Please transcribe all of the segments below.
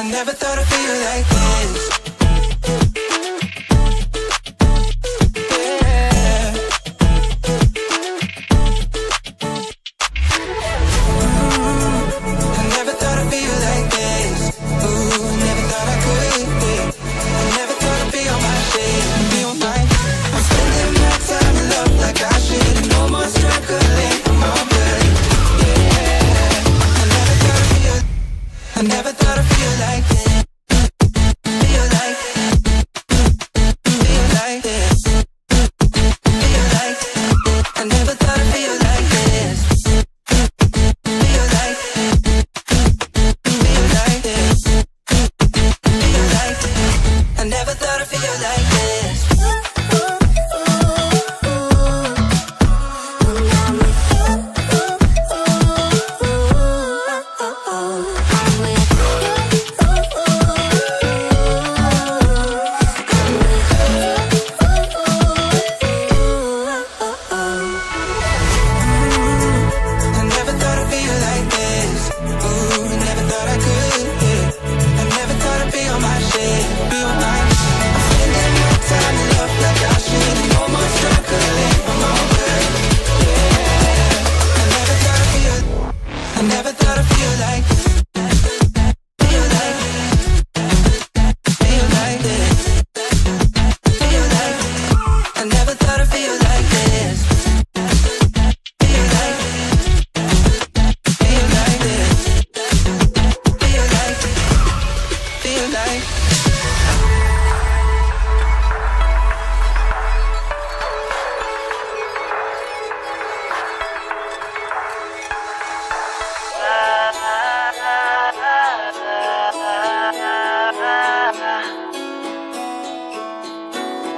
never thought I'd feel like this. I never thought I'd feel like this. Feel like, feel like this. Feel like, I never thought I'd feel like this. Feel like, feel like this. Feel like, I never thought I'd feel like this.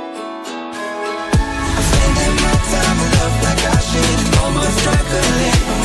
Almost struggling.